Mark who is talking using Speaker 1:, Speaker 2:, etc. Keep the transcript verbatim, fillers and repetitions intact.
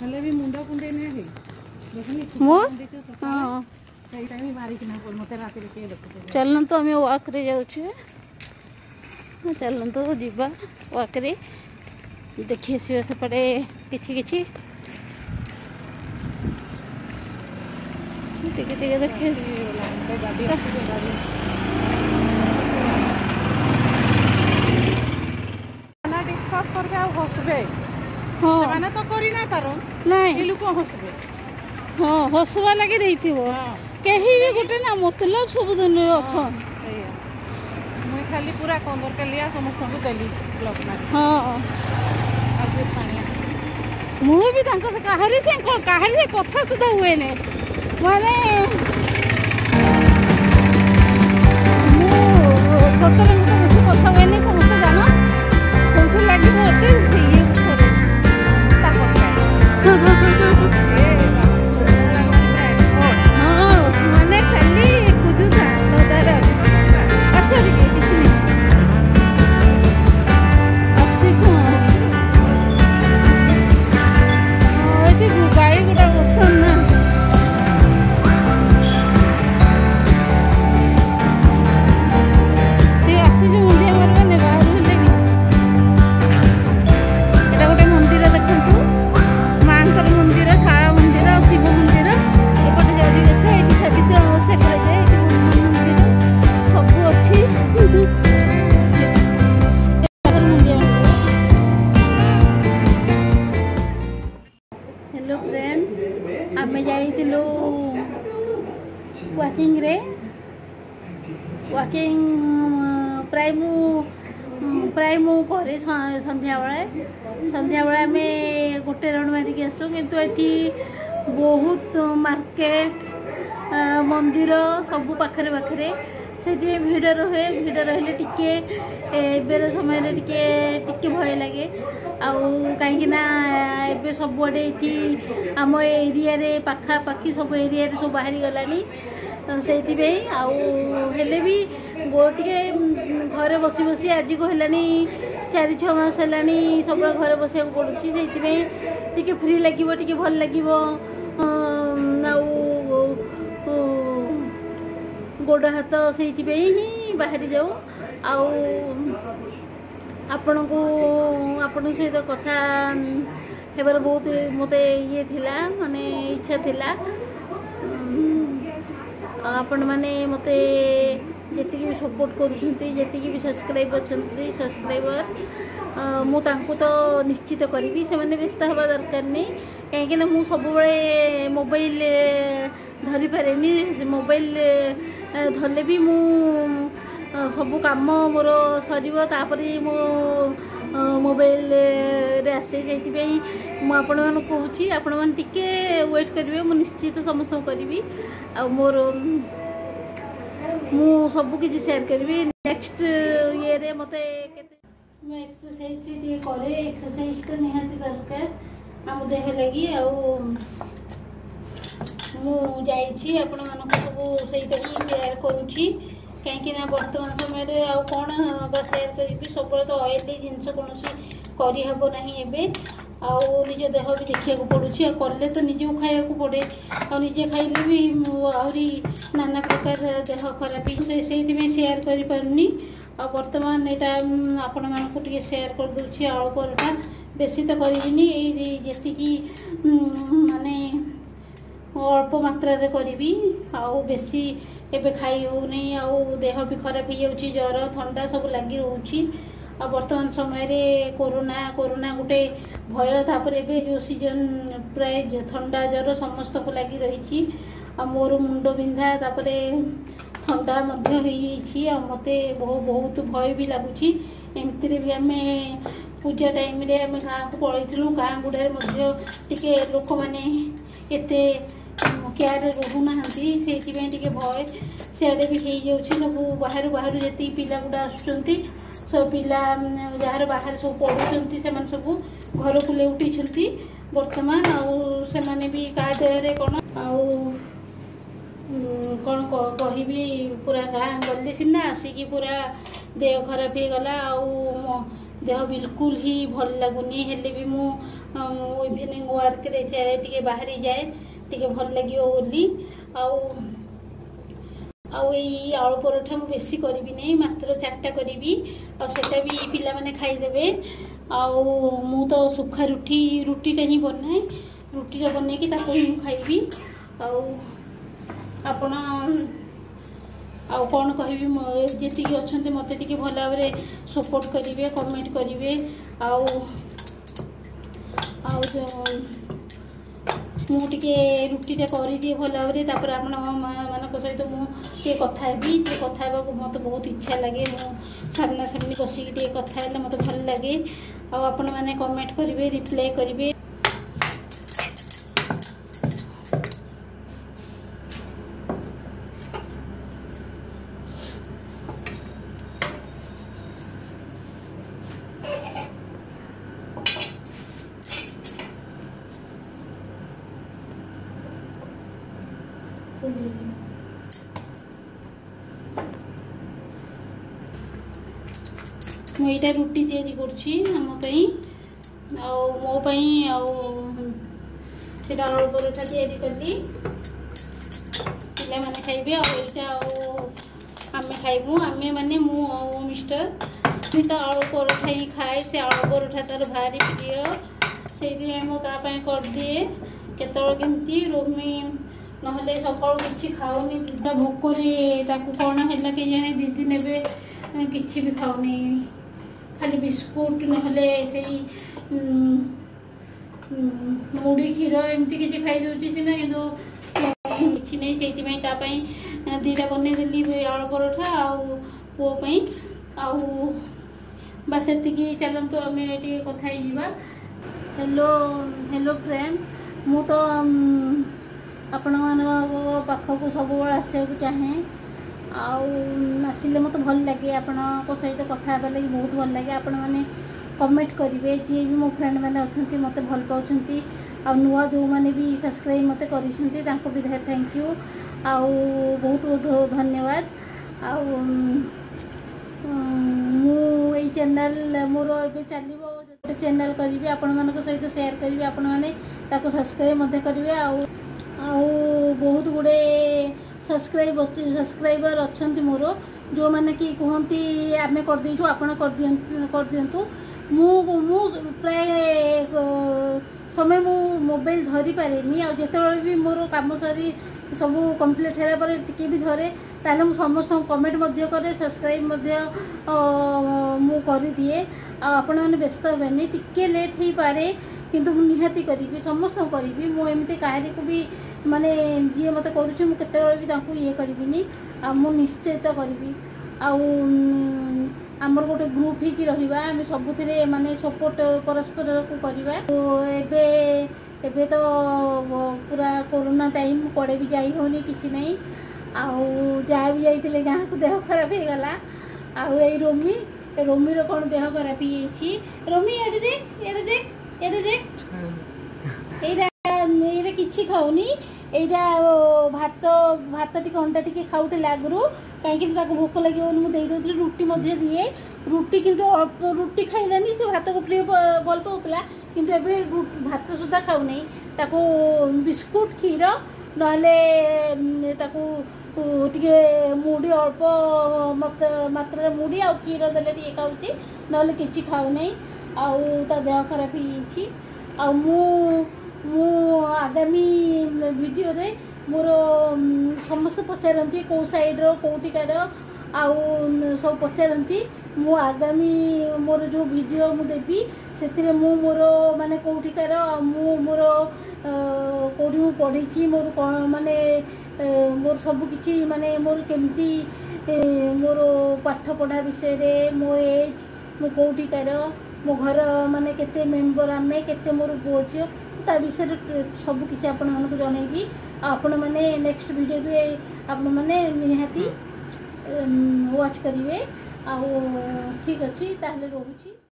Speaker 1: हेले भी मुंडा कुंडे ने है देखनी
Speaker 2: मो
Speaker 1: हां सही टाइम मारी कि ना मते रात रे के देखो
Speaker 2: चलन तो हमें वॉक रे जाऊ छे चलन तो जीवा वॉक रे देखिए से पड़े किछि किछि टिके टिके देखिए गाड़ी गाड़ी
Speaker 1: ना डिस्कस करके आ हसबे
Speaker 2: हां
Speaker 1: माने तो करी ना पारो
Speaker 2: नहीं
Speaker 1: लोक हसबे
Speaker 2: हां हसवा लगे देथिबो केही भी गुटे ना मतलब सब दिन अच्छा
Speaker 1: मुई खाली पूरा कंदर के लिया समस्त को देली ब्लॉक मार
Speaker 2: हां
Speaker 1: आज पानी
Speaker 2: मु भी तांको से काहरी से काहरी से कथा सुधा हुए ने माने मु सतरे मु बेसी कथा हुए ने समस्त जानो सेथि लागि मोते ये करे ता वॉकिंग रे वॉकिंग प्राय मु प्राय मु करे संध्या बेले संध्या बेले आम गोटे राउंड मारिक आसू किंतु एटी बहुत मार्केट मंदिर सब पाखरे पाखरे से भिड़ रहे भिड़ रही टिके एबेर समय टिके टिके भय लगे आउ कहीं ए सबुआडे ये आम एरिया रे पाखा पाखी सब एरिया रे सब बाहरी गलानी से हेले भी गोटे घरे बसी बसी आज को है चार छः मास है सब घर बसा पड़ू से फ्री लगे टे भल लगे गोड़ हाथ से ही बाहरी जाऊ आपण को आपण सहित कथा हेबार बहुत मत ये थिला माने इच्छा थिला आपण माने मते जेति भी सपोर्ट करूछंती जेति भी सब्सक्राइब अछंती सब्सक्राइबर मु तांको तो निश्चित करी से माने व्यस्त हवा दरकार नहीं कहीं ना मु सब बळे मोबाइल धरी पारेनी मोबाइल धरले भी मु सब काम मोर सरीबो तापरे मो मोबाइल रे आसे जेति मु आपण मन कहूची आपण मन टिके वेट करिवे मु निश्चित समस्त करी आ मोर मु सब किछि शेयर करी नेक्स्ट ये रे मते मु एक्सरसाइज टिके करे एक्सरसाइज तो निहाती दरकार हम देह लगी आ मु जाई छी आपण मन को सब सहित ही शेयर करूची कहीं वर्तमान समय रे आ कौन शेयर करी सब तो ऑयली जिनस कौन करी हबो नहीं एबे आउ निज देह भी देखा पड़ुछि कले तो निजे खाया पड़े आ निजे खाइले भी आहरी नाना प्रकार देह खराब से शेयर कर पारनी आ वर्तमान यहाँ आपण मानक टिके शेयर कर दूची आलू परोठा बेसी तो करिनी जी माने अल्प मात्रा रे करी आउ बेसी एबे खाई हो नहीं आउ देह भी खराब हो जाउछि ज्वर ठंडा सब लगी रोची आ वर्तमान समय रे कोरोना कोरोना गोटे भय तापर एबे जो सीजन प्राय ठंडा ज्वर समस्त को लगी रही आ मोर मुंड बिंधा तापर ठंडा मध्य हो जाइछि आ मते बहुत बहुत भय भी लगुछि एमती भी आम पूजा टाइम रे आम गाँ को पलैथिलु गाँ गुड़े मध्य टिके लोक माने एते केयर रोना से भय सियाड़े भी हो जाऊँ सब बाहर बाहर जी पिला गुड़ा आसुँच सब पिला जार बाहर सब पढ़ुंट से सब घर को लेउटी बर्तमान आउ से भी क्या दया कौन आउ कौन कह पूरा गाँ गली सीना आसिकी पूरा देह खराब हो गला देह बिल्कुल ही भल लगुनि हेले भी मु इवनिंग वर्क रे जाए टिके बाहरी जाए टिके भल लगियो बोली आउ आउ ये आलू परोठा मु बेसी करिबी नहीं मात्र चारटा करिबी और सेटा भी पिला माने खाई देबे आउ मु तो सुखा रुटी रुटी टा ही बनाए रुटी टा बने कि ताको ही खाइबी आउ आपण आउ कौन कहि जी अच्छा मत टी भल भाव सपोर्ट करेंगे कमेंट करेंगे आउ मुझे रुटीटा करदिए भल भाव आपण मान सहित मुझे कथा हेबी कथा मत बहुत इच्छा लगे मु सामना सामनी बसिक कथा मत भल लगे आपण मैंने कमेंट करेंगे रिप्लाई करेंगे मुझे रुटी तैयारी करमोपाई आलू परोठा तैयारी कली पे खाइबे आम खाइबू आम मैंने मु मिस्टर तो आलू परोठा ही खाए से आलू परोठा तार भारी प्रिय से मुझे कर दिए केमती रोमी ना सकाल कि खाऊनी भोकरे कौन है कि जाने दी दिन एवं कि भी खाऊनी खाली बिस्कुट ना से मुड़ी क्षीर एमती किसी खाईदे सीना कि नहीं से दीटा बनईदेली आलू परोठा आउ पुओपाई आउ बस ये चलतु आम ये कथा हेलो हेलो फ्रेंड मु तो आपण पाखक सब आसा चाहे आसिले मत भल लगे आपण सहित कथा लगे बहुत भल लगे आपण मैंने कमेंट करेंगे जी भी मो फ्रेंड मैंने अच्छा मत भल पाँच आ नुआ जो मैंने भी सब्सक्राइब मत कर भी थैंक यू आउ बहुत बहुत धन्यवाद आउ मु चैनल मोर ए चलो गोटे चैनल करी आपण मान सहित शेयर करी आपण मैंने सब्सक्राइब करेंगे आउ आउ बहुत गुड़े सब्सक्राइब सब्सक्राइबर अच्छा मोर जो मैंने कि कहती आम करदेचु आपण कर दिंतु मु प्राय समय मु मोबाइल धरी पारे आते भी मोर कम सारी सब कम्प्लीट है टी भी धरे ताले मु समस्त कमेंट करे सब्सक्राइब मु कर दिए आपण मैंने व्यस्त हेनी टिके लेट हो पारे किंतु मु निहाती करी समस्त करी मुझे कहारी को भी माने जी मत करुँच मुझे ये करी मु निश्चित करी आमर गोटे ग्रुप ही रहा आम सब माने सपोर्ट परस्पर को करवा एबे एबे तो पूरा कोरोना टाइम कड़े भी जाई होनी किसी नहीं आउ जहाँ भी जाइए गाँव को देह खराब हो गला आउ ये रोमी रोमी रो कौन देह खराब ही रोमी ये देख ये देख ये देख ये किसी खाऊनी यहाँ भात भात टी अंडा टी खाऊे आगु कहीं भोक लगे मुझे देदी रुटी दिए रुटी किंतु अल्प रुटी खाइलानी से भात को प्रिय भल पाला किंतु एबे भात सुधा खाऊनी ताको बिस्कुट क्षीर ना मुड़ी अल्प मात्रा मुड़ी आ क्षीर देले टी खाऊँगी ना कि खाऊना आउ देह खराब हो मु आगामी वीडियो रे मोर समस्त पचारती कौ साइड्र कौटिकार आउ सब पचारती मु आगामी मोर जो वीडियो मु देवी से मु मोर माने कौटिकार मु मोर कौटी मु पढ़ी मोर माने मोर सब किछि माने मोर केमती मोर पाठ पढ़ा विषय रे मो एज मो कौटिकार मो घर माने केते मेंबर आमे केते मोर पुओ झियो ता विषय सब किसी आपण मानक जनइबी आपण माने नेक्स्ट वीडियो भी आपण माने निहाती वाच करिवे आ ठीक अछि ताहले रहूची।